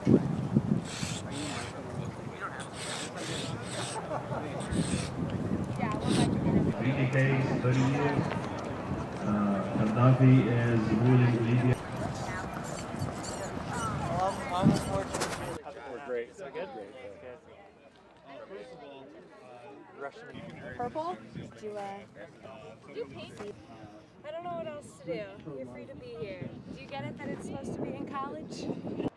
case 30 years. Gaddafi is ruling Libya. I'm unfortunately. We're great. So good. Purple? Do you paint? I don't know what else to do. You're free to be here. Do you get it that it's supposed to be in college?